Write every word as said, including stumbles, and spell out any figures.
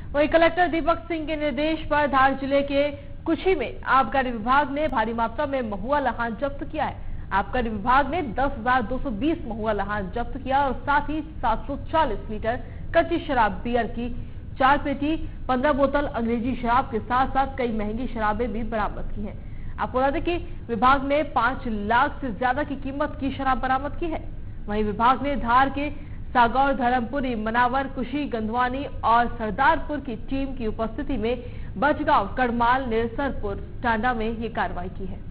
वहीं कलेक्टर दीपक सिंह के निर्देश पर धार जिले के कुछी में आबकारी विभाग ने भारी मात्रा में महुआ लहान जब्त किया है। आबकारी विभाग ने दस हजार दो सौ बीस महुआ लहान जब्त किया और साथ ही सात सौ चालीस लीटर कच्ची शराब बियर की चार पेटी, पंद्रह बोतल अंग्रेजी शराब के साथ साथ कई महंगी शराबें भी बरामद की हैं। आपको बता दें कि विभाग ने पांच लाख से ज्यादा की कीमत की शराब बरामद की है। वहीं विभाग ने धार के सागौर, धर्मपुरी, मनावर, कुशी, गंधवानी और सरदारपुर की टीम की उपस्थिति में बजगांव, कड़माल, निरसरपुर, टांडा में ये कार्रवाई की है।